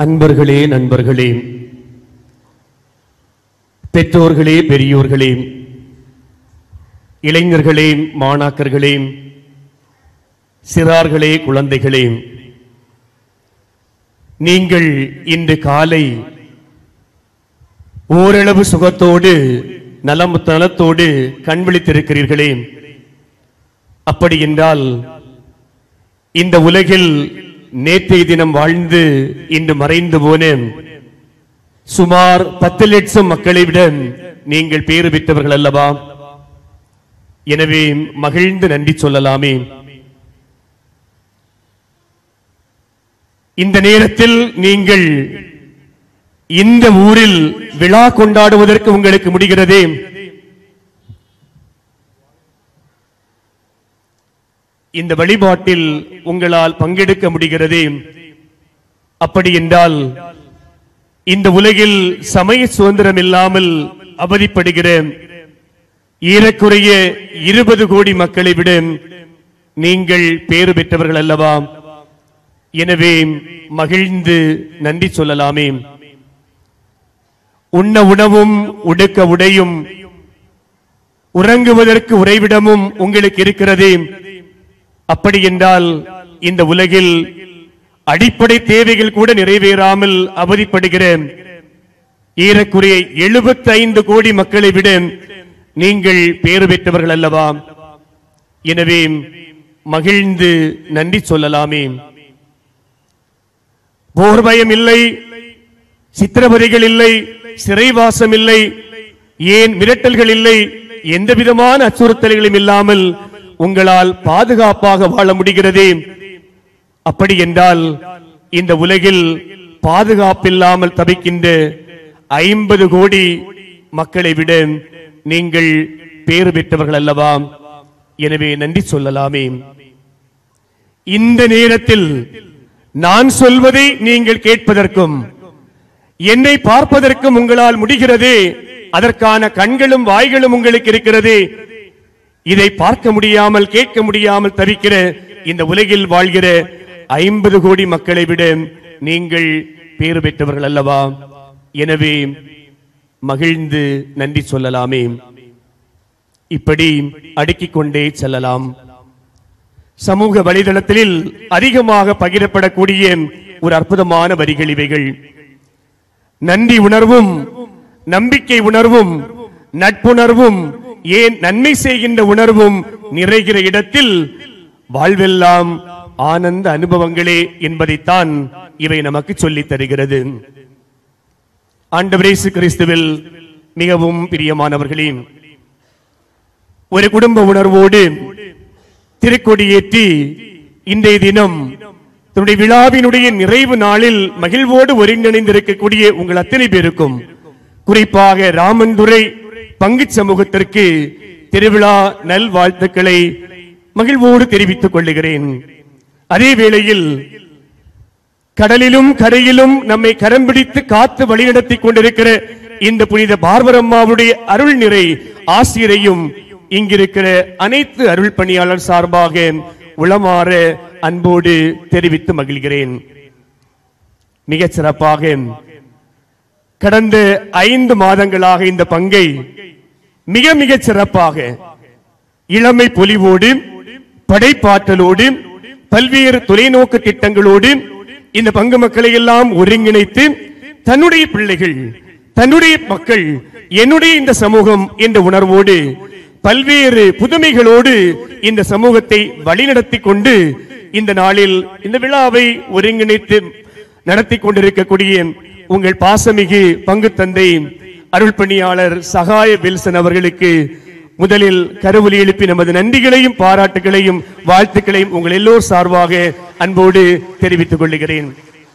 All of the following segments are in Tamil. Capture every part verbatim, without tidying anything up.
அன்பர்களே, நண்பர்களே, பெற்றோர்களே, பெரியோர்களே, இளைஞர்களே, மாணாக்கர்களே, சிறார்களே, குழந்தைகளே, நீங்கள் இன்று காலை ஓரளவு சுகத்தோடு நலம் நலத்தோடு கண் விழித்திருக்கிறீர்களே. அப்படி என்றால் இந்த உலகில் நேற்றைய தினம் வாழ்ந்து இன்று மறைந்து போன சுமார் பத்து லட்சம் மக்களை விட நீங்கள் பேறு பெற்றவர்கள் அல்லவா? எனவே மகிழ்ந்து நன்றி சொல்லலாமே. இந்த நேரத்தில் நீங்கள் இந்த ஊரில் விழா கொண்டாடுவதற்கு உங்களுக்கு முடிகிறதே. இந்த வழிபாட்டில் உங்களால் பங்கெடுக்க முடிகிறதே. அப்படி என்றால் இந்த உலகில் சமய சுதந்திரம் இல்லாமல் அவதிப்படுகிற ஏறக்குறைய இருபது கோடி மக்களை விட நீங்கள் பேறு பெற்றவர்கள் அல்லவா? எனவே மகிழ்ந்து நன்றி சொல்லலாமே. உண்ண உணவும் உடுக்க உடையும் உறங்குவதற்கு உறைவிடமும் உங்களுக்கு இருக்கிறதே. அப்படி என்றால் இந்த உலகில் அடிப்படை தேவைகள் கூட நிறைவேறாமல் அவதிப்படுகிற ஏறக்குறைய எழுபத்தி ஐந்து கோடி மக்களை விட நீங்கள் பேறு பெற்றவர்கள் அல்லவா? எனவே மகிழ்ந்து நன்றி சொல்லலாமே. போர் பயம் இல்லை, சித்திரவதைகள் இல்லை, சிறைவாசம் இல்லை, ஏன் மிரட்டல்கள் இல்லை, எந்த விதமான அச்சுறுத்தல்களும் இல்லாமல் உங்களால் பாதுகாப்பாக வாழ முடிகிறதே. அப்படி என்றால் இந்த உலகில் பாதுகாப்பில்லாமல் தவிக்கின்ற ஐம்பது கோடி மக்களை விட நீங்கள் பேறு பெற்றவர்கள் அல்லவா? எனவே நன்றி சொல்லலாமே. இந்த நேரத்தில் நான் சொல்வதை நீங்கள் கேட்பதற்கும் என்னை பார்ப்பதற்கும் உங்களால் முடிகிறதே. அதற்கான கண்களும் வாய்களும் உங்களுக்கு இருக்கிறது. இதை பார்க்க முடியாமல் கேட்க முடியாமல் தவிக்கிற இந்த உலகில் வாழ்கிற ஐம்பது கோடி மக்களை விட நீங்கள் பேறு பெற்றவர்கள் அல்லவா? எனவே மகிழ்ந்து நன்றி சொல்லலாமே. இப்படி அடுக்கிக் கொண்டே செல்லலாம். சமூக வலைதளத்தில் அதிகமாக பகிரப்படக்கூடிய ஒரு அற்புதமான வரிகள் இவைகள். நன்றி உணர்வும் நம்பிக்கை உணர்வும் நட்புணர்வும் ஏன் நன்மை செய்கின்ற உணர்வும் நிறைகிற இடத்தில் வாழ்வெல்லாம் ஆனந்த அனுபவங்களே என்பதைத்தான் இவை நமக்கு சொல்லித் தருகிறது. ஆண்டவர் இயேசு கிறிஸ்துவில் மிகவும் பிரியமானவர்களே, ஒரு குடும்ப உணர்வோடு திருக்கொடியேற்றி இன்றைய தினம் தன்னுடைய விழாவினுடைய நிறைவு நாளில் மகிழ்வோடு ஒருங்கிணைந்திருக்கக்கூடிய உங்கள் அத்தனை பேருக்கும், குறிப்பாக ராமந்துரை பங்கு சமூகத்திற்கு திருவிழா நல் வாழ்த்துக்களை மகிழ்வோடு தெரிவித்துக் கொள்ளுகிறேன். அதே வேளையில் கடலிலும் கரையிலும் நம்மை கரம் பிடித்து காத்து வழிநடத்தி கொண்டிருக்கிற இந்த புனித பார்வரம்மாவுடைய அருள் நிறை ஆசிரியரையும் இங்கிருக்கிற அனைத்து அருள் பணியாளர் சார்பாக உளமாற அன்போடு தெரிவித்து மகிழ்கிறேன். மிகச் சிறப்பாக கடந்த ஐந்து மாதங்களாக இந்த பங்கை மிக மிக சிறப்பாக இளமை பொலிவோடு படைப்பாற்றலோடு பல்வேறு தொலைநோக்கு திட்டங்களோடு இந்த பங்கு மக்களை எல்லாம் ஒருங்கிணைத்து தன்னுடைய பிள்ளைகள், தன்னுடைய மக்கள், என்னுடைய இந்த சமூகம் என்ற உணர்வோடு பல்வேறு புதுமைகளோடு இந்த சமூகத்தை வழிநடத்தி கொண்டு இந்த நாளில் இந்த விழாவை ஒருங்கிணைத்து நடத்தி கொண்டிருக்கக்கூடிய உங்கள் பாசமிகு பங்கு தந்தை அருள் பணியாளர் சகாய வில்சன் அவர்களுக்கு முதலில் கரவொலி எழுப்பி நமது நன்றிகளையும் பாராட்டுகளையும் வாழ்த்துக்களையும் உங்கள் எல்லோர் சார்பாக அன்போடு தெரிவித்துக் கொள்கிறேன்.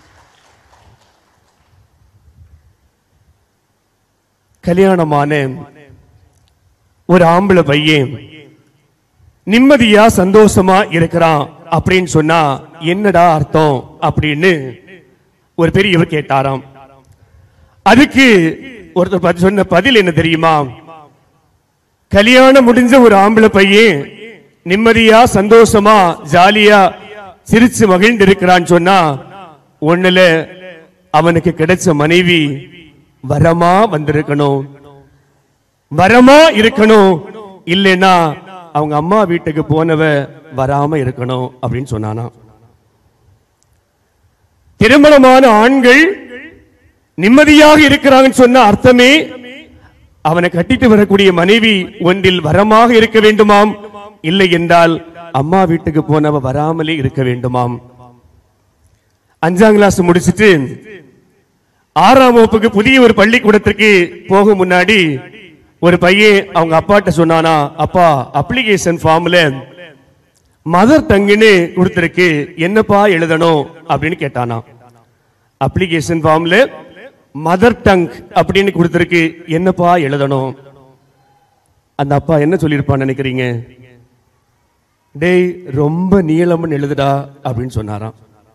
கல்யாணமான ஒரு ஆம்பளை பையன் நிம்மதியா சந்தோஷமா இருக்கிறான் அப்படின்னு சொன்னா என்னடா அர்த்தம் அப்படின்னு ஒரு பெரியவர் கேட்டாராம். அதுக்கு ஒருத்தர் சொன்ன பதில் என்ன தெரியுமா? கல்யாணம் முடிஞ்ச ஒரு ஆம்பளை பையன் நிம்மதியா சந்தோஷமா ஜாலியா சிரிச்சு மகிழ்ந்து இருக்கிறான்னு சொன்னா ஒண்ணுல அவனுக்கு கிடைச்ச மனைவி வரமா வந்திருக்கணும், வரமா இருக்கணும், இல்லைன்னா அவங்க அம்மா வீட்டுக்கு போனவ வராம இருக்கணும் அப்படின்னு சொன்னானா. திருமணமான ஆண்கள் நிம்மதியாக இருக்கிறாங்கன்னு சொன்ன அர்த்தமே அவனை கட்டிட்டு வரக்கூடிய மனைவி ஒன்றில் வரமாக இருக்க வேண்டுமாம், இல்லை என்றால் அம்மா வீட்டுக்கு போனவ வராமலே இருக்க வேண்டுமாம். அஞ்சாம் கிளாஸ் முடிச்சுட்டு ஆறாம் வகுப்புக்கு புதிய ஒரு பள்ளிக்கூடத்திற்கு போகும் முன்னாடி ஒரு பையன் அவங்க அப்பாட்ட சொன்னானா, அப்பா அப்ளிகேஷன் ஃபார்ம்ல மதர் டங்குன்னு கொடுத்திருக்கு, என்னப்பா எழுதணும் அப்படின்னு கேட்டானா. அப்ளிகேஷன் ஃபார்ம்ல மதர் டங் அப்படின்னு கொடுத்திருக்கு, என்னப்பா எழுதணும். அந்த அப்பா என்ன சொல்லியிருப்பான்னு நினைக்கிறீங்க? டேய் ரொம்ப நீளம்னு எழுதுடா அப்படின்னு சொன்னாராம்.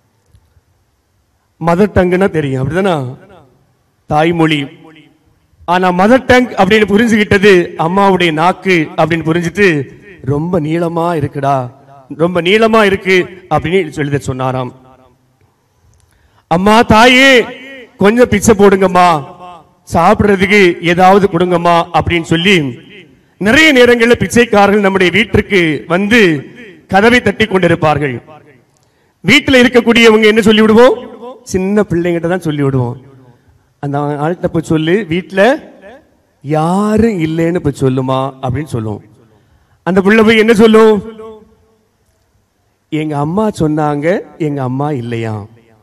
மதர் டங்குன்னா தெரியும் அப்படிதானா, தாய்மொழி. ஆனா மதர் டங் அப்படின்னு புரிஞ்சுக்கிட்டது அம்மாவுடைய நாக்கு அப்படின்னு புரிஞ்சுட்டு ரொம்ப நீளமா இருக்குடா, ரொம்ப நீளமா இருக்கு அப்படின்னு எழுத சொன்னாராம். அம்மா தாயே கொஞ்சம் பிச்சை போடுங்கம்மா, சாப்பிடுறதுக்கு ஏதாவது கொடுங்கம்மா அப்படின்னு சொல்லி நிறைய நேரங்களில் பிச்சைக்காரர்கள் நம்முடைய வீட்டிற்கு வந்து கதவை தட்டி கொண்டிருப்பார்கள். வீட்டில் இருக்கக்கூடியவங்க என்ன சொல்லி விடுவோம், சின்ன பிள்ளைங்கிட்ட தான் சொல்லி விடுவோம். அந்த ஆள்கிட்ட போய் சொல்லு, வீட்டில் யாரும் இல்லைன்னு போய் சொல்லுமா அப்படின்னு சொல்லுவோம். அந்த பிள்ளை போய் என்ன சொல்லும், எங்க அம்மா சொன்னாங்க எங்க அம்மா இல்லையா,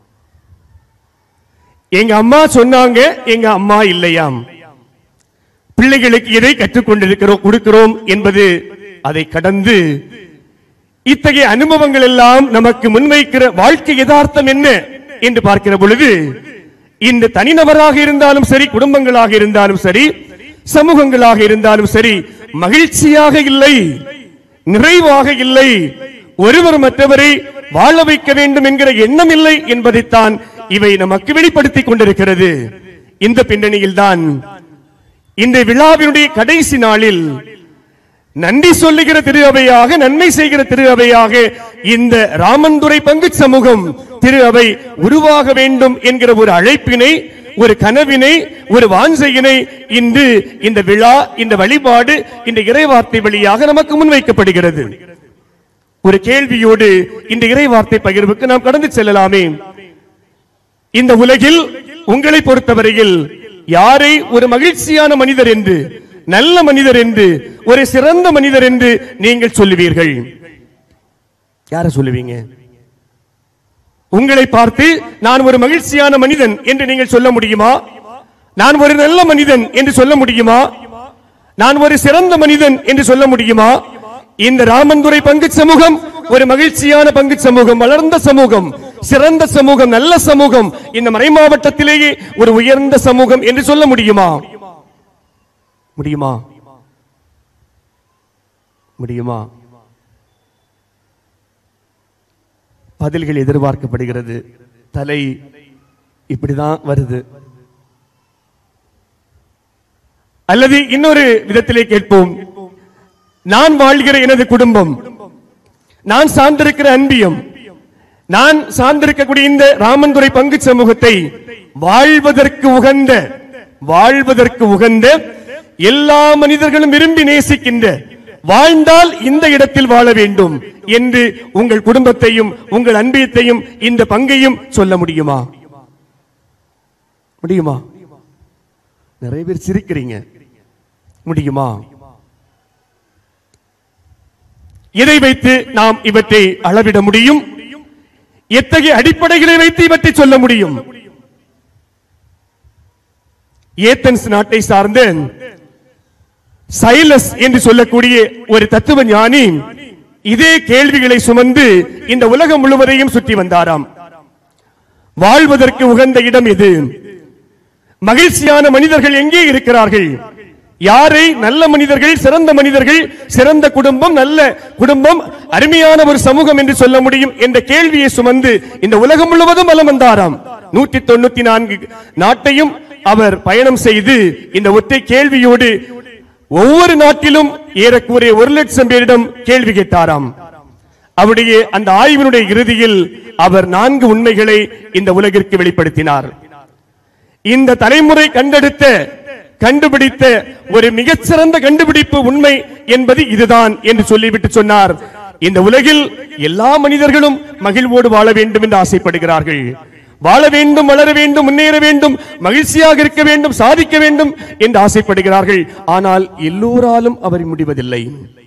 எங்க அம்மா சொன்னாங்க எங்க அம்மா இல்லையாம். பிள்ளைகளுக்கு எதை கற்றுக்கொண்டிருக்கிறோம் கொடுக்கிறோம் என்பது அதை கடந்து இத்தகைய அனுபவங்கள் எல்லாம் நமக்கு முன்வைக்கிற வாழ்க்கை யதார்த்தம் என்ன என்று பார்க்கிற பொழுது, இந்த தனிநபராக இருந்தாலும் சரி, குடும்பங்களாக இருந்தாலும் சரி, சமூகங்களாக இருந்தாலும் சரி, மகிழ்ச்சியாக இல்லை, நிறைவாக இல்லை, ஒருவர் மற்றவரை வாழ வைக்க வேண்டும் என்கிற எண்ணம் இல்லை என்பதைத்தான் இவை நமக்கு வெளிப்படுத்திக் கொண்டிருக்கிறது. இந்த பின்னணியில் தான் இந்த விழாவினுடைய கடைசி நாளில் நன்றி சொல்லுகிற திரு அவையாக, நன்மை செய்கிற திரு அவையாக இந்த ராமந்துரை பங்கு சமூகம் திரு அவை உருவாக வேண்டும் என்கிற ஒரு அழைப்பினை, ஒரு கனவினை, ஒரு வாஞ்சையினை இன்று இந்த விழா, இந்த வழிபாடு, இந்த இறைவார்த்தை வழியாக நமக்கு முன்வைக்கப்படுகிறது. ஒரு கேள்வியோடு இந்த இறைவார்த்தை பகிர்வுக்கு நாம் கடந்து செல்லலாமே. இந்த உலகில் உங்களை பொறுத்தவரையில் யாரை ஒரு மகிழ்ச்சியான மனிதர் என்று, நல்ல மனிதர் என்று, ஒரு சிறந்த மனிதர் என்று நீங்கள் சொல்லுவீர்கள்? யார சொல்லுவீங்க? உங்களை பார்த்து நான் ஒரு மகிழ்ச்சியான மனிதன் என்று நீங்கள் சொல்ல முடியுமா? நான் ஒரு நல்ல மனிதன் என்று சொல்ல முடியுமா? நான் ஒரு சிறந்த மனிதன் என்று சொல்ல முடியுமா? இந்த ராமந்துரை பங்கு சமூகம் ஒரு மகிழ்ச்சியான பங்கு சமூகம், வளர்ந்த சமூகம், சிறந்த சமூகம், நல்ல சமூகம், இந்த மறை மாவட்டத்திலேயே ஒரு உயர்ந்த சமூகம் என்று சொல்ல முடியுமா? முடியுமா? முடியுமா? பதில்கள் எதிர்பார்க்கப்படுகிறது. தலை இப்படிதான் வருது. அல்லது இன்னொரு விதத்திலே கேட்போம், நான் வாழ்கிற எனது குடும்பம், நான் சார்ந்திருக்கிற அன்பியம், நான் சார்ந்திருக்கக்கூடிய இந்த ராமந்துரை பங்கு சமூகத்தை வாழ்வதற்கு உகந்த, வாழ்வதற்கு உகந்த, எல்லா மனிதர்களும் விரும்பி நேசிக்கின்ற, வாழ்ந்தால் இந்த இடத்தில் வாழ வேண்டும் என்று உங்கள் குடும்பத்தையும் உங்கள் அன்பியத்தையும் இந்த பங்கையும் சொல்ல முடியுமா? முடியுமா? நிறைய பேர் சிரிக்கிறீங்க. முடியுமா? எதை வைத்து நாம் இவற்றை அளவிட முடியும்? எத்தகைய அடிப்படைகளை வைத்து இவற்றை சொல்ல முடியும்? ஏத்தன்ஸ் நாட்டை சார்ந்த சைலஸ் என்று சொல்லக்கூடிய ஒரு தத்துவ ஞானி இதே கேள்விகளை சுமந்து இந்த உலகம் முழுவதையும் சுற்றி வந்தாராம். வாழ்வதற்கு உகந்த இடம் எது? மகிழ்ச்சியான மனிதர்கள் எங்கே இருக்கிறார்கள்? யாரை நல்ல மனிதர்கள், சிறந்த மனிதர்கள், சிறந்த குடும்பம், நல்ல குடும்பம், அருமையான ஒரு சமூகம் என்று சொல்ல முடியும் என்ற கேள்வியை சுமந்து இந்த உலகம் முழுவதும் வலம் வந்தாராம். நூற்றி தொண்ணூத்தி நான்கு நாட்டையும் அவர் பயணம் செய்து இந்த ஒற்றை கேள்வியோடு ஒவ்வொரு நாட்டிலும் ஏறக்குறைய ஒரு லட்சம் பேரிடம் கேள்வி கேட்டாராம். அவருடைய அந்த ஆய்வினுடைய இறுதியில் அவர் நான்கு உண்மைகளை இந்த உலகிற்கு வெளிப்படுத்தினார். இந்த தலைமுறை கண்டெடுத்த கண்டுபிடித்த ஒரு மிகச்சிறந்த கண்டுபிடிப்பு உண்மை என்பது இதுதான் என்று சொல்லிவிட்டு சொன்னார். இந்த உலகில் எல்லா மனிதர்களும் மகிழ்வோடு வாழ வேண்டும் என்று ஆசைப்படுகிறார்கள். வாழ வேண்டும், வளர வேண்டும், முன்னேற வேண்டும், மகிழ்ச்சியாக இருக்க வேண்டும், சாதிக்க வேண்டும் என்று ஆசைப்படுகிறார்கள். ஆனால் எல்லோராலும் அவர் முடிவதில்லை.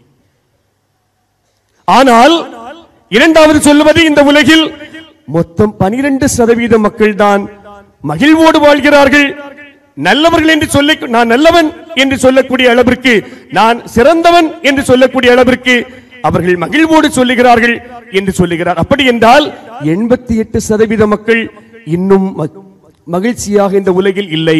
ஆனால் இரண்டாவது சொல்லுவது, இந்த உலகில் மொத்தம் பனிரெண்டு சதவீத மக்கள் தான் மகிழ்வோடு வாழ்கிறார்கள். நல்லவர்கள் என்று சொல்ல, நான் நல்லவன் என்று சொல்லக்கூடிய அளவிற்கு, நான் சிறந்தவன் என்று சொல்லக்கூடிய அளவிற்கு அவர்கள் மகிழ்வோடு சொல்லுகிறார்கள் என்று சொல்லுகிறார். அப்படி என்றால் எண்பத்தி எட்டு சதவீத மக்கள் இன்னும் மகிழ்ச்சியாக இந்த உலகில் இல்லை.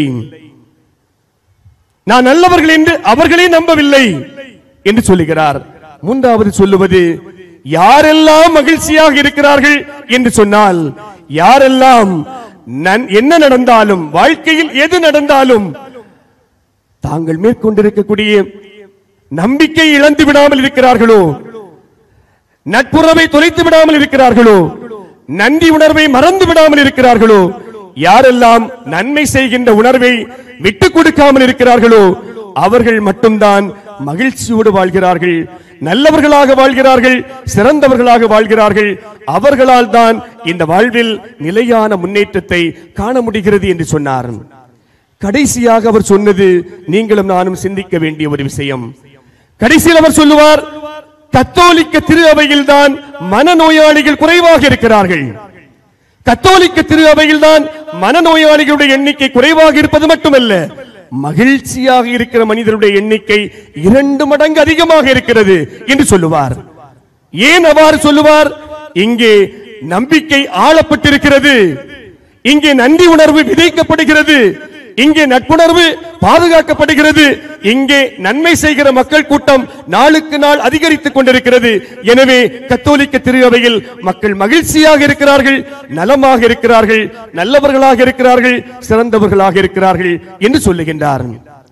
நான் நல்லவர்கள் என்று அவர்களே நம்பவில்லை என்று சொல்லுகிறார். மூன்றாவது சொல்லுவது, யாரெல்லாம் மகிழ்ச்சியாக இருக்கிறார்கள் என்று சொன்னால், யாரெல்லாம் என்ன நடந்தாலும், வாழ்க்கையில் எது நடந்தாலும் தாங்கள் மேற்கொண்டிருக்கக்கூடிய நம்பிக்கை இழந்து விடாமல் இருக்கிறார்களோ, நட்புறவை தொலைத்து விடாமல் இருக்கிறார்களோ, நன்றி உணர்வை மறந்து விடாமல் இருக்கிறார்களோ, யாரெல்லாம் நன்மை செய்கின்ற உணர்வை விட்டுக் கொடுக்காமல் இருக்கிறார்களோ, அவர்கள் மட்டும்தான் மகிழ்ச்சியோடு வாழ்கிறார்கள், நல்லவர்களாக வாழ்கிறார்கள், சிறந்தவர்களாக வாழ்கிறார்கள். அவர்களால் தான் இந்த வாழ்வில் நிலையான முன்னேற்றத்தை காண முடிகிறது என்று சொன்னார். கடைசியாக அவர் சொன்னது நீங்களும் நானும் சிந்திக்க வேண்டிய ஒரு விஷயம். கடைசியில் அவர் சொல்லுவார், கத்தோலிக்க திரு அவையில் தான் மனநோயாளிகள் குறைவாக இருக்கிறார்கள். கத்தோலிக்க திரு அவையில் தான் மனநோயாளிகளுடைய எண்ணிக்கை குறைவாக இருப்பது மட்டுமல்ல, மகிழ்ச்சியாக இருக்கிற மனிதருடைய எண்ணிக்கை இரண்டு மடங்கு அதிகமாக இருக்கிறது என்று சொல்லுவார். ஏன் அவ்வாறு சொல்லுவார்? இங்கே நம்பிக்கை ஆளப்பட்டிருக்கிறது, இங்கே நன்றி உணர்வு விதைக்கப்படுகிறது, இங்கே நட்புணர்வு பாதுகாக்கப்படுகிறது, இங்கே நன்மை செய்கிற மக்கள் கூட்டம் நாளுக்கு நாள் அதிகரித்துக் கொண்டிருக்கிறது. எனவே கத்தோலிக்க திரு அவையில் மக்கள் மகிழ்ச்சியாக இருக்கிறார்கள், நலமாக இருக்கிறார்கள், நல்லவர்களாக இருக்கிறார்கள், சிறந்தவர்களாக இருக்கிறார்கள் என்று சொல்லுகின்றார்.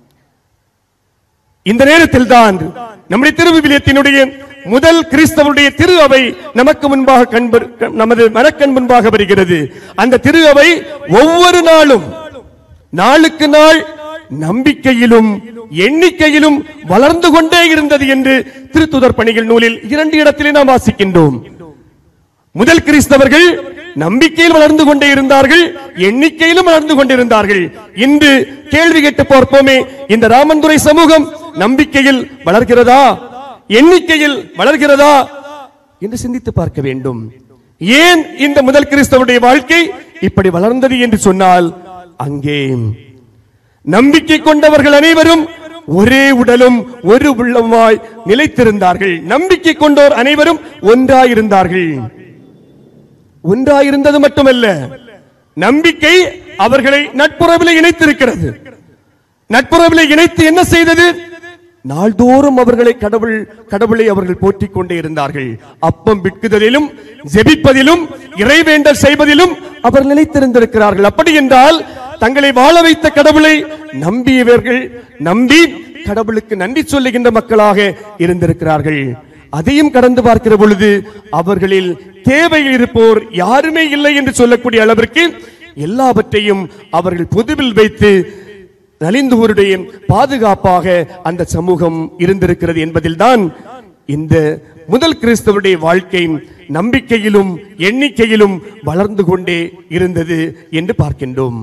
இந்த நேரத்தில் தான் நம்முடைய திருவிவிலியத்தினுடைய முதல் கிறிஸ்தவருடைய திரு அவை நமக்கு முன்பாக நமது மனக்கண் முன்பாக வருகிறது. அந்த திரு அவை ஒவ்வொரு நாளும் நாளுக்கு நாள் நம்பிக்கையிலும் எண்ணிக்கையிலும் வளர்ந்து கொண்டே இருந்தது என்று திருத்துதர் பணிகள் நூலில் இரண்டு இடத்திலே நாம் வாசிக்கின்றோம். முதல் கிறிஸ்தவர்கள் நம்பிக்கையில் வளர்ந்து கொண்டே இருந்தார்கள், எண்ணிக்கையிலும் வளர்ந்து கொண்டிருந்தார்கள். இன்று கேள்வி கேட்டு பார்ப்போமே, இந்த ராமந்துரை சமூகம் நம்பிக்கையில் வளர்கிறதா, எண்ணிக்கையில் வளர்கிறதா என்று சிந்தித்து பார்க்க வேண்டும். ஏன் இந்த முதல் கிறிஸ்தவருடைய வாழ்க்கை இப்படி வளர்ந்தது என்று சொன்னால், அங்கே நம்பிக்கை கொண்டவர்கள் அனைவரும் ஒரே உடலும் ஒரு உள்ளமாய் நிலைத்திருந்தார்கள். நம்பிக்கை கொண்டோர் அனைவரும் ஒன்றாயிருந்தார்கள். ஒன்றாயிருந்தது மட்டுமல்ல, நம்பிக்கை அவர்களை நட்புறவிலே இணைத்திருக்கிறது. நட்புறவிலே இணைத்து என்ன செய்தது? நாள்தோறும் அவர்களை கடவுள் கடவுளை அவர்கள் போற்றிக் கொண்டே இருந்தார்கள். அப்பம் விற்குதலிலும் ஜெபிப்பதிலும் இறைவேண்டல் செய்வதிலும் அவர் நிலைத்திருந்திருக்கிறார்கள். அப்படி என்றால் தங்களை வாழ வைத்த கடவுளை நம்பியவர்கள் நம்பி கடவுளுக்கு நன்றி சொல்லுகின்ற மக்களாக இருந்திருக்கிறார்கள். அதையும் கடந்து பார்க்கிற பொழுது அவர்களில் தேவையில் இருப்போர் யாருமே இல்லை என்று சொல்லக்கூடிய அளவிற்கு எல்லாவற்றையும் அவர்கள் பொதுவில் வைத்து நலிந்தோருடைய பாதுகாப்பாக அந்த சமூகம் இருந்திருக்கிறது என்பதில்தான் இந்த முதல் கிறிஸ்தவருடைய வாழ்க்கை நம்பிக்கையிலும் எண்ணிக்கையிலும் வளர்ந்து கொண்டே இருந்தது என்று பார்க்கின்றோம்.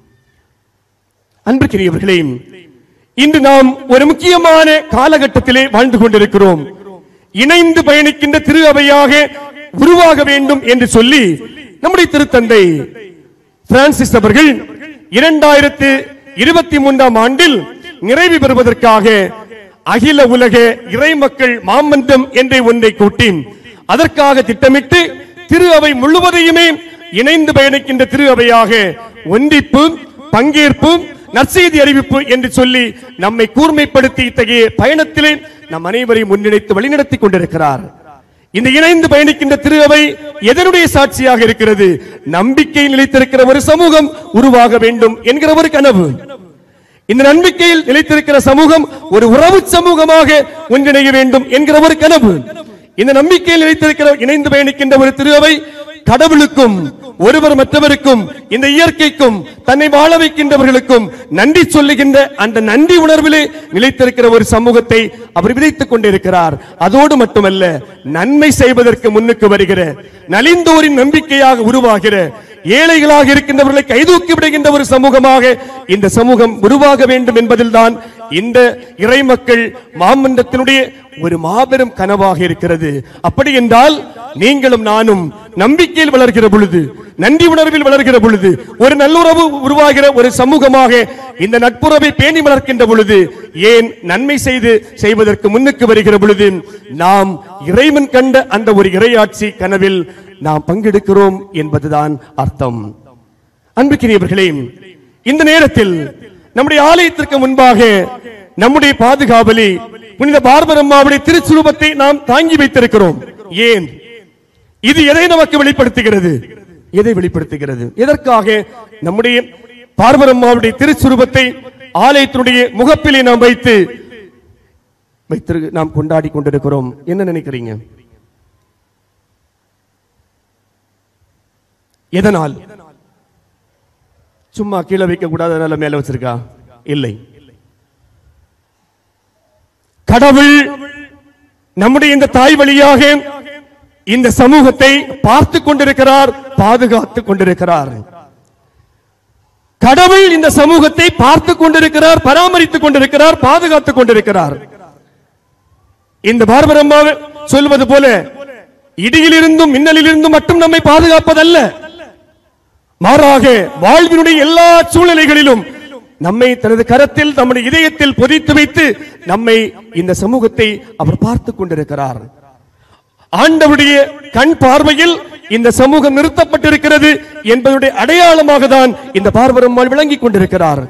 அன்புக்குரியவர்களே, இன்று நாம் ஒரு முக்கியமான காலகட்டத்திலே வாழ்ந்து கொண்டிருக்கிறோம். இணைந்து பயணிக்கின்ற திரு அவையாக உருவாக வேண்டும் என்று சொல்லி நம்முடைய திருத்தந்தை பிரான்சிஸ் அவர்கள் இரண்டாயிரத்து இருபத்தி மூன்றாம் ஆண்டில் நிறைவு பெறுவதற்காக அகில உலக இறைமக்கள் மாமன்றம் என்ற ஒன்றை கூட்டி அதற்காக திட்டமிட்டு திரு அவை முழுவதையுமே இணைந்து பயணிக்கின்ற திரு அவையாக ஒன்றிப்பு, பங்கேற்பு, நற்செய்தி அறிவிப்பு என்று சொல்லி நம்மை கூர்மைப்படுத்தி இத்தகைய பயணத்திலே நம் அனைவரையும் முன்னிலைத்து வழிநடத்தி கொண்டிருக்கிறார். இந்த இணைந்து பயணிக்கின்ற திரு அவை எதனுடைய சாட்சியாக இருக்கிறது? நம்பிக்கை நிலைத்திருக்கிற ஒரு சமூகம் உருவாக வேண்டும் என்கிற ஒரு கனவு. இந்த நம்பிக்கையில் நிலைத்திருக்கிற சமூகம் ஒரு உறவு சமூகமாக ஒன்றிணைய வேண்டும் என்கிற ஒரு கனவு. இந்த நம்பிக்கையில் நிலைத்திருக்கிற இணைந்து பயணிக்கின்ற ஒரு திரு அவை கடவுளுக்கும் ஒருவர் மற்றவருக்கும் இந்த இயற்கைக்கும் தன்னை வாழ வைக்கின்றவர்களுக்கும் நன்றி சொல்லுகின்ற அந்த நன்றி உணர்விலே நிலைத்திருக்கிற ஒரு சமூகத்தை அவர் விதைத்துக் கொண்டிருக்கிறார். அதோடு மட்டுமல்ல, நன்மை செய்வதற்கு முன்னுக்கு வருகிற, நலிந்தோரின் நம்பிக்கையாக உருவாகிற, ஏழைகளாக இருக்கின்றவர்களை கைதூக்கி விடுகின்ற ஒரு சமூகமாக இந்த சமூகம் உருவாக வேண்டும் என்பதில்தான் இந்த இறை மக்கள் மாமன்றத்தினுடைய ஒரு மாபெரும் கனவாக இருக்கிறது. அப்படி என்றால் நீங்களும் நானும் நம்பிக்கையில் வளர்கிற பொழுது, நன்றி உணர்வில் வளர்கிற பொழுது, ஒரு நல்லுறவு உருவாகிற ஒரு சமூகமாக இந்த நட்புறவை பேணி வளர்க்கின்ற பொழுது, ஏன் நன்மை செய்து செய்வதற்கு முன்னுக்கு வருகிற பொழுது நாம் இறைவன் கண்ட அந்த ஒரு இறையாட்சி கனவில் நாம் பங்கெடுக்கிறோம் என்பதுதான் அர்த்தம். அன்புக்குரியவர்களே, இந்த நேரத்தில் நம்முடைய ஆலயத்திற்கு முன்பாக நம்முடைய பாதுகாவலி புனித பார்பர் அம்மாவுடைய திருச்சுரூபத்தை நாம் தாங்கி வைத்திருக்கிறோம். ஏன்? இது எதை நமக்கு வெளிப்படுத்துகிறது? எதை வெளிப்படுத்துகிறது? எதற்காக நம்முடைய பார்பர் அம்மாவுடைய திருச்சுரூபத்தை ஆலயத்தினுடைய முகப்பிலே நாம் வைத்து வைத்து நாம் கொண்டாடி கொண்டிருக்கிறோம்? என்ன நினைக்கிறீங்க? எதனால்? சும்மா கீழே வைக்க கூடாதனால மேல வச்சிருக்கா? இல்லை. கடவுள் நம்முடைய இந்த தாய் வழியாக இந்த சமூகத்தை பார்த்து கொண்டிருக்கிறார், பாதுகாத்துக் கொண்டிருக்கிறார். கடவுள் இந்த சமூகத்தை பார்த்து கொண்டிருக்கிறார், பராமரித்துக் கொண்டிருக்கிறார், பாதுகாத்துக் கொண்டிருக்கிறார். இந்த பார்பர் அம்மா சொல்வது போல இடியிலிருந்தும் மின்னலிலிருந்தும் மட்டும் நம்மை பாதுகாப்பதல்ல, மாறாக வாழ்வினுடைய எல்லா சூழ்நிலைகளிலும் நம்மை தனது கரத்தில், நம்முடைய இதயத்தில் பொதித்து வைத்து நம்மை, இந்த சமூகத்தை அவர் பார்த்துக் கொண்டிருக்கிறார். ஆண்டவருடைய கண் பார்வையில் இந்த சமூகம் நிறுத்தப்பட்டிருக்கிறது என்பதுடைய அடையாளமாக தான் இந்த பார்பர் அம்மாள் விளங்கிக் கொண்டிருக்கிறார்.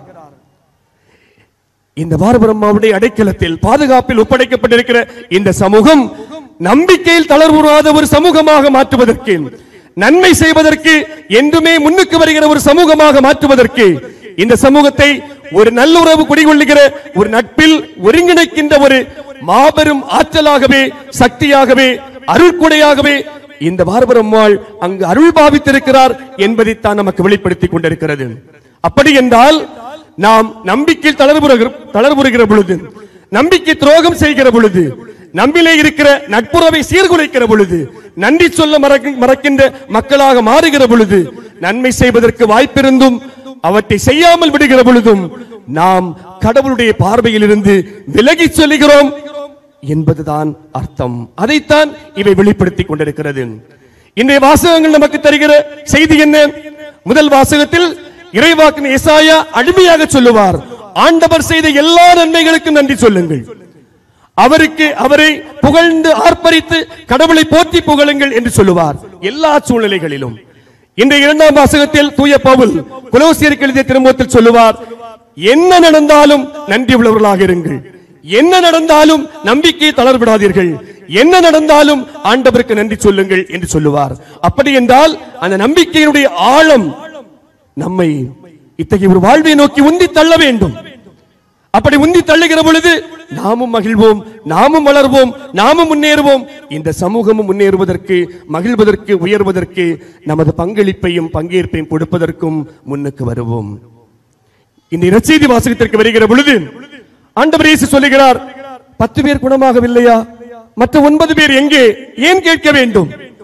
இந்த பார்பர் அம்மாவுடைய அடைக்கலத்தில், பாதுகாப்பில் ஒப்படைக்கப்பட்டிருக்கிற இந்த சமூகம் நம்பிக்கையில் தளர்வுறாத ஒரு சமூகமாக மாற்றுவதற்கு, நன்மை செய்வதற்கு என்றுமே முன்னுக்கு வருகிற ஒரு சமூகமாக மாற்றுவதற்கு, இந்த சமூகத்தை ஒரு நல்லுறவு குடிகொள்ளுகிற ஒரு நட்பில் ஒருங்கிணைக்கின்ற ஒரு மாபெரும் ஆற்றலாகவே, சக்தியாகவே, அருள்கொடையாகவே இந்த பார்பர் அம்மாள் அங்கு அருள் பாவித்திருக்கிறார் என்பதைத்தான் நமக்கு வெளிப்படுத்திக் கொண்டிருக்கிறது. அப்படி என்றால் நாம் நம்பிக்கையில் தளர்வுறுகிற பொழுது, நம்பிக்கை துரோகம் செய்கிற பொழுது, நம்மிலே இருக்கிற நட்புறவை சீர்குலைக்கிற பொழுது, நன்றி சொல்ல மறக்கின்ற மக்களாக மாறுகிற பொழுது, நன்மை செய்வதற்கு வாய்ப்பிருந்தும் அவற்றை செய்யாமல் விடுகிற பொழுதும் நாம் கடவுளுடைய பார்வையில் இருந்து விலகி சொல்லுகிறோம் என்பதுதான் அர்த்தம். அதைத்தான் இவை வெளிப்படுத்திக் கொண்டிருக்கிறது. இன்றைய வாசகங்கள் நமக்கு தருகிற செய்தி என்ன? முதல் வாசகத்தில் இறைவாக்கின் எசாயா அடிமையாக சொல்லுவார், ஆண்டவர் செய்த எல்லா நன்மைகளுக்கும் நன்றி சொல்லுங்கள், அவருக்கு அவரை புகழ்ந்து ஆர்ப்பரித்து கடவுளை போற்றி புகழுங்கள் என்று சொல்லுவார் எல்லா சூழ்நிலைகளிலும். இன்றைய இரண்டாம் வாசகத்தில் தூய பவுல் கொலோசியருக்கு எழுதிய திருமுகத்தில் சொல்லுவார், என்ன நடந்தாலும் நன்றி உள்ளவர்களாக இருங்கள், என்ன நடந்தாலும் நம்பிக்கையை தளர்விடாதீர்கள், என்ன நடந்தாலும் ஆண்டவருக்கு நன்றி சொல்லுங்கள் என்று சொல்லுவார். அப்படி என்றால் அந்த நம்பிக்கையினுடைய ஆழம் நம்மை இத்தகைய ஒரு வாழ்வை நோக்கி உந்தி தள்ள வேண்டும். அப்படி உந்தி தள்ளுகிற பொழுது நாமும் மகிழ்வோம், நாமும் வளர்வோம், நாமும் முன்னேறுவோம். இந்த சமூகமும் முன்னேறுவதற்கு, மகிழ்வதற்கு, உயர்வதற்கு நமது பங்களிப்பையும் பங்கேற்பையும் கொடுப்பதற்கும் முன்னுக்கு வருவோம். இந்த நற்செய்தி வாசகத்திற்கு வருகிற பொழுது ஆண்டவர் இயேசு சொல்லுகிறார், பத்து பேர் குணமாகவில்லையா? மற்ற ஒன்பது பேர் எங்கே? ஏன் கேட்க வேண்டும்?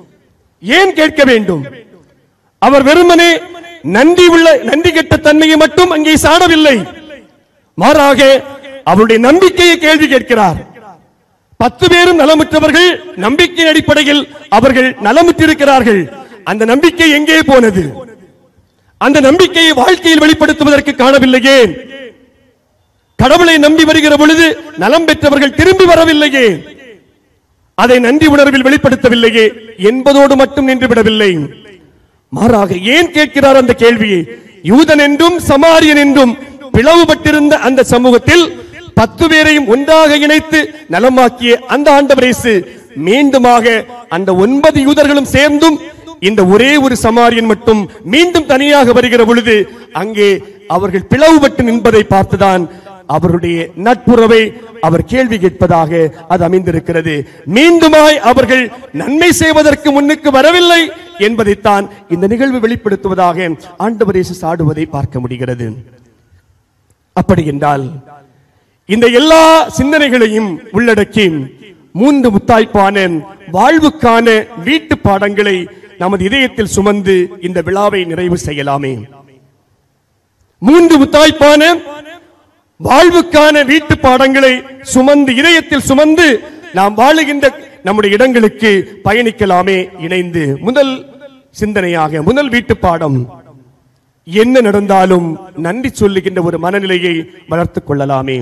ஏன் கேட்க வேண்டும்? அவர் வெறுமனே நன்றி உள்ள நன்றி கெட்ட தன்மையை மட்டும் அங்கே சாடவில்லை, மாறாக அவருடைய நம்பிக்கையை கேள்வி கேட்கிறார். பத்து பேரும் நலமுற்றவர்கள், நம்பிக்கையின் அடிப்படையில் அவர்கள் நலமுற்றிருக்கிறார்கள். அந்த நம்பிக்கை எங்கே போனது? அந்த நம்பிக்கையை வாழ்க்கையில் வெளிப்படுத்துவதற்கு காணவில்லையே. கடவுளை நம்பி வருகிற பொழுது நலம் பெற்றவர்கள் திரும்பி வரவில்லையே, அதை நன்றி உணர்வில் வெளிப்படுத்தவில்லையே என்பதோடு மட்டும் நின்று விடவில்லை. மாறாக ஏன் கேட்கிறார் அந்த கேள்வியை? யூதன் என்றும் சமாரியன் என்றும் பிளவுபட்டிருந்த அந்த சமூகத்தில் பத்து பேரையும் ஒன்றாக இணைத்து நலமாக்கிய அந்த ஆண்டவர் இயேசு மீண்டுமாக அந்த ஒன்பது யூதர்களும் சேர்ந்தும் இந்த ஒரே ஒரு சமாரியன் மட்டும் மீண்டும் தனியாக வருகிற பொழுது, அங்கே அவர்கள் பிளவுபட்டு நின்பதை பார்த்துதான் அவருடைய நட்புறவை, அவர் கேள்வி கேட்பதாக அது அமைந்திருக்கிறது. மீண்டுமாய் அவர்கள் நன்மை செய்வதற்கு முன்னுக்கு வரவில்லை என்பதைத்தான் இந்த நிகழ்வு வெளிப்படுத்துவதாக ஆண்டவர் இயேசு சாடுவதை பார்க்க முடிகிறது. அப்படி என்றால் இந்த எல்லா சிந்தனைகளையும் உள்ளடக்கி மூன்று முத்தாய்ப்பான வாழ்வுக்கான வீட்டு பாடங்களை நமது இதயத்தில் சுமந்து இந்த விழாவை நிறைவு செய்யலாமே. மூன்று முத்தாய்ப்பான வாழ்வுக்கான வீட்டு பாடங்களை சுமந்து இதயத்தில் சுமந்து நாம் வாழுகின்ற நம்முடைய இடங்களுக்கு பயணிக்கலாமே இணைந்து. முதல் சிந்தனையாக முதல் வீட்டு பாடம், என்ன நடந்தாலும் நன்றி சொல்லுகின்ற ஒரு மனநிலையை வளர்த்துக் கொள்ளலாமே.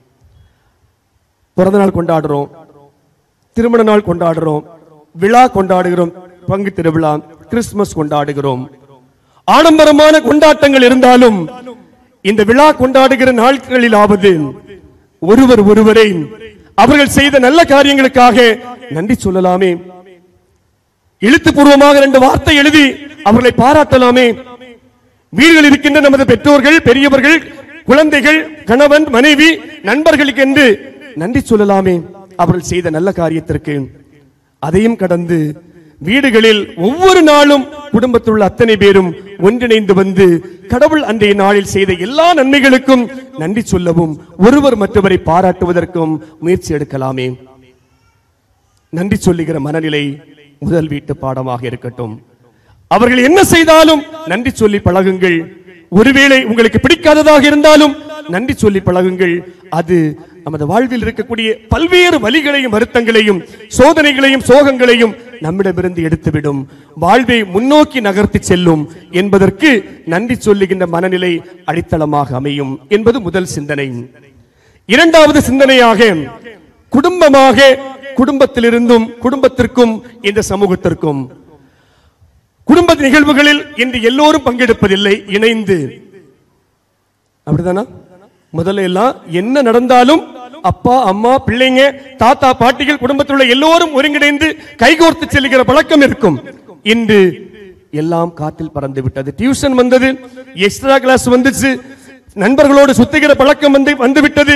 பிறந்த நாள் கொண்டாடுறோம், திருமண நாள் கொண்டாடுறோம், விழா கொண்டாடுகிறோம், பங்கு திருவிழா, கிறிஸ்துமஸ் கொண்டாடுகிறோம். ஆடம்பரமான கொண்டாட்டங்கள் இருந்தாலும் இந்த விழா கொண்டாடுகிற நாட்களிலாவது ஒருவர் ஒருவரை அவர்கள் செய்த நல்ல காரியங்களுக்காக நன்றி சொல்லலாமே. எழுத்துப்பூர்வமாக ரெண்டு வார்த்தை எழுதி அவர்களை பாராட்டலாமே. வீடுகளில் இருக்கின்ற நமது பெற்றோர்கள், பெரியவர்கள், குழந்தைகள், கணவன், மனைவி, நண்பர்களுக்கு என்று நன்றி சொல்லலாமே அவர்கள் செய்த நல்ல காரியத்திற்கு. அதையும் கடந்து வீடுகளில் ஒவ்வொரு நாளும் குடும்பத்தில் உள்ள அத்தனை பேரும் ஒன்றிணைந்து வந்து கடவுள் அன்றைய நாளில் செய்த எல்லா நன்மைகளுக்கும் நன்றி சொல்லவும் ஒருவர் மற்றவரை பாராட்டுவதற்கும் முயற்சி எடுக்கலாமே. நன்றி சொல்லுகிற மனநிலை முதல் வீட்டு பாடமாக இருக்கட்டும். அவர்கள் என்ன செய்தாலும் நன்றி சொல்லி பழகுங்கள். ஒருவேளை உங்களுக்கு பிடிக்காததாக இருந்தாலும் நன்றி சொல்லி பழகுங்கள். அது நமது வாழ்வில் இருக்கக்கூடிய பல்வேறு வலிகளையும் வருத்தங்களையும் சோதனைகளையும் சோகங்களையும் நம்மிடமிருந்து எடுத்துவிடும், வாழ்வை முன்னோக்கி நகர்த்தி செல்லும் என்பதற்கு நன்றி சொல்லுகின்ற மனநிலை அடித்தளமாக அமையும் என்பது முதல் சிந்தனை. இரண்டாவது சிந்தனையாக குடும்பமாக, குடும்பத்திலிருந்தும் குடும்பத்திற்கும் இந்த சமூகத்திற்கும் குடும்ப நிகழ்வுகளில் இன்று எல்லோரும் பங்கெடுப்பதில்லை, இணைந்து. அப்படிதானா? முதல்ல எல்லாம் என்ன நடந்தாலும் அப்பா அம்மா பிள்ளைங்க தாத்தா பாட்டிகள் குடும்பத்தில் உள்ள எல்லோரும் ஒருங்கிணைந்து கைகோர்த்து செல்லுகிற பழக்கம் இருக்கும். இன்று எல்லாம் காற்றில் பறந்து விட்டது. டியூஷன் வந்தது, எக்ஸ்ட்ரா கிளாஸ் வந்துச்சு, நண்பர்களோடு சுத்துகிற பழக்கம் வந்து வந்து விட்டது.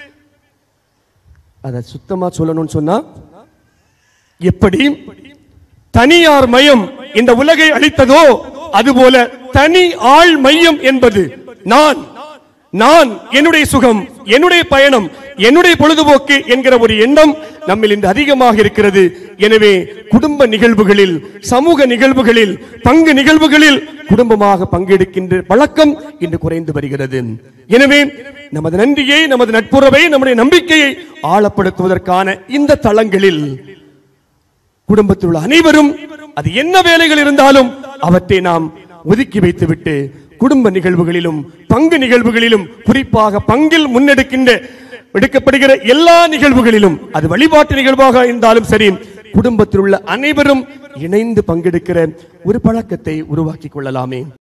அதை சுத்தமா சொல்லணும்னு சொன்னா, எப்படி தனியார் மயம் இந்த உலகை அளித்ததோ அதுபோல தனி ஆள் மையம் என்பது நான் நான் என்னுடைய சுகம், என்னுடைய பயணம், என்னுடைய பொழுதுபோக்கு என்கிற ஒரு எண்ணம் நம்மில் இன்று அதிகமாக இருக்கிறது. எனவே குடும்ப நிகழ்வுகளில், சமூக நிகழ்வுகளில், பங்கு நிகழ்வுகளில் குடும்பமாக பங்கெடுக்கின்ற பழக்கம் இன்று குறைந்து வருகிறது. எனவே நமது நன்றியை, நமது நட்புறவை, நம்முடைய நம்பிக்கையை ஆழப்படுத்துவதற்கான இந்த தளங்களில் குடும்பத்தில் உள்ள அனைவரும் அது என்ன வேலைகள் இருந்தாலும் அவற்றை நாம் ஒதுக்கி வைத்துவிட்டு குடும்ப நிகழ்வுகளிலும் பங்கு நிகழ்வுகளிலும், குறிப்பாக பங்கில் முன்னெடுக்கின்ற எடுக்கப்படுகிற எல்லா நிகழ்வுகளிலும், அது வழிபாட்டு நிகழ்வாக இருந்தாலும் சரி, குடும்பத்தில் உள்ள அனைவரும் இணைந்து பங்கெடுக்கிற ஒரு பழக்கத்தை உருவாக்கிக் கொள்ளலாமே.